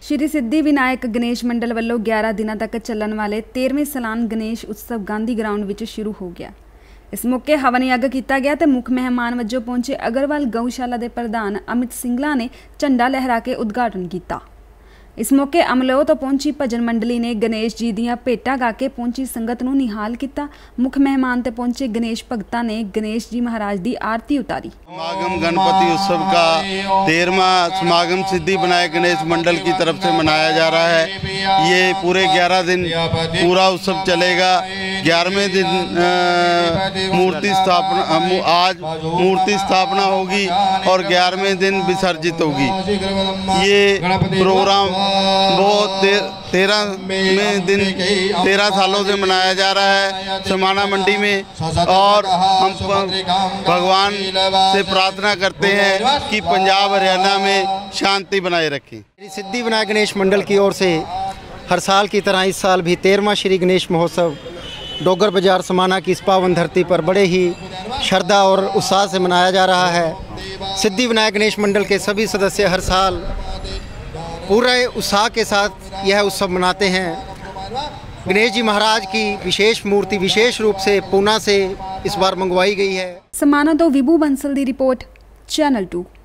श्री सिद्धि विनायक गणेश मंडल वालों 11 दिनों तक चलने वाले 13वें सालाना गणेश उत्सव गांधी ग्राउंड विच शुरू हो गया। इस मौके हवन यज्ञ किया गया तो मुख्य मेहमान वजों पहुंचे अग्रवाल गौशाला के प्रधान अमित सिंगला ने झंडा लहरा के उद्घाटन किया। इस मौके अमलोह तो पहुंची भजन मंडली ने गणेश जी दियां भेटां गा के पहुंची संगत नूं निहाल किया। मुख्य मेहमान ते पहुंचे गणेश भगतां ने गणेश जी महाराज की आरती उतारी। समागम गणपति उत्सव का 13वां समागम सिद्धि विनायक गणेश मंडल की तरफ से मनाया जा रहा है। ये पूरे 11 दिन पूरा उत्सव चलेगा। 11वें दिन मूर्ति स्थापना, आज मूर्ति स्थापना होगी और 11वें दिन विसर्जित होगी। ये प्रोग्राम बहुत 13 सालों से मनाया जा रहा है समाना मंडी में, और हम भगवान से प्रार्थना करते हैं कि पंजाब हरियाणा में शांति बनाए रखें। सिद्धि विनायक गणेश मंडल की ओर से हर साल की तरह इस साल भी 13वां श्री गणेश महोत्सव डोगर बाजार समाना की इस पावन धरती पर बड़े ही श्रद्धा और उत्साह से मनाया जा रहा है। सिद्धि विनायक गणेश मंडल के सभी सदस्य हर साल पूरे उत्साह के साथ यह उत्सव मनाते हैं। गणेश जी महाराज की विशेष मूर्ति विशेष रूप से पूना से इस बार मंगवाई गई है। समाना तो विभू बंसल की रिपोर्ट, चैनल 2।